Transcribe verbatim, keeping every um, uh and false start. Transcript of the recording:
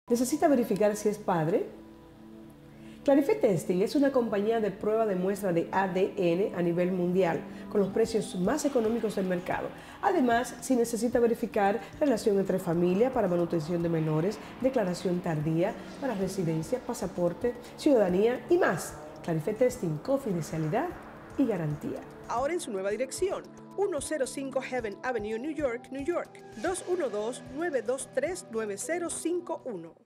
¿Necesita verificar si es padre? Clarife Testing es una compañía de prueba de muestra de A D N a nivel mundial, con los precios más económicos del mercado. Además, si necesita verificar relación entre familia para manutención de menores, declaración tardía para residencia, pasaporte, ciudadanía y más. Clarife Testing, confidencialidad y garantía. Ahora en su nueva dirección, ciento cinco Heaven Avenue, New York, New York, dos uno dos, nueve dos tres, nueve cero cinco uno.